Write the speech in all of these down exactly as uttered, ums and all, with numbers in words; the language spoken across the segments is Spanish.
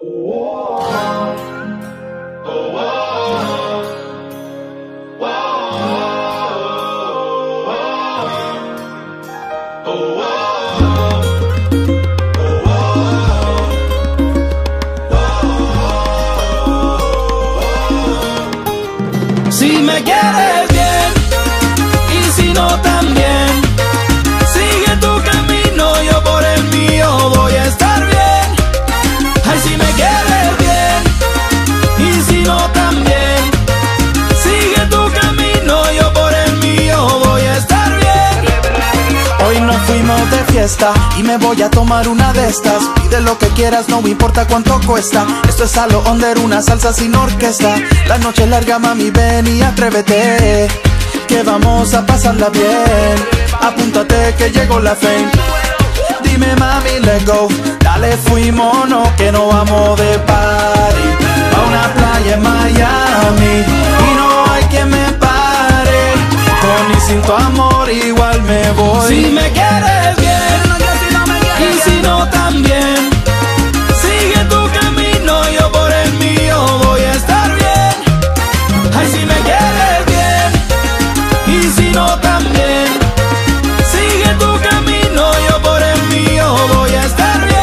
Si me quieres bien y si no también, sigue tu camino, yo por el mío voy a estar bien. Ay, si me quieres bien y si no también, sigue tu camino, yo por el mío voy a estar bien. Hoy nos fuimos de fiesta y me voy a tomar una de estas. Pide lo que quieras, no me importa cuánto cuesta. Esto es a lo under, una salsa sin orquesta. La noche es larga, mami, ven y atrévete, que vamos a pasarla bien. Apúntate que llegó la fame. Dime, mami, let's go. Dale, fuimos, no, que no vamos de party a una playa en Miami y no hay quien me pare. Con y sin tu amor igual me voy. Si me quieres bien y si no también, sigue tu camino, yo por el mío voy a estar bien. Ay, si me quieres bien y si no también, sigue tu camino, yo por el mío voy a estar bien.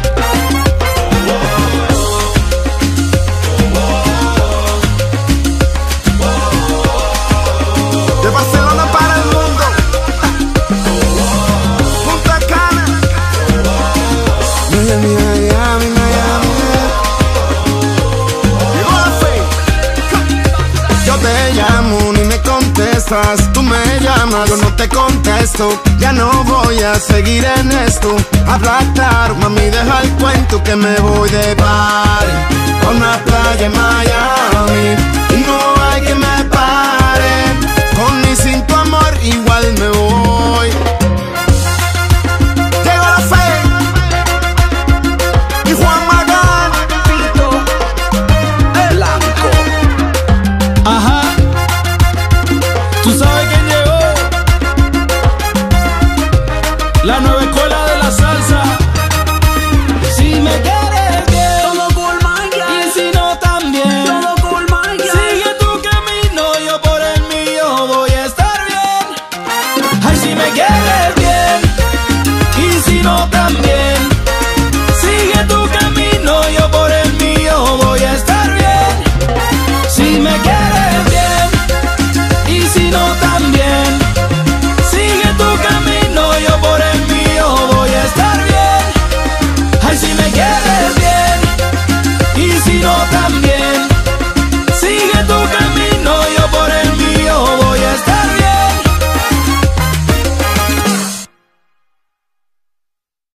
De Barcelona para el mundo, Punta Cana, Miami, Miami, Miami. Llegó la fe. Yo te llamo, ni me contestas. Tú me llamas, yo no te contesto. Ya no voy a seguir en esto. Habla claro, mami, deja el cuento que me voy de party a una playa en Miami.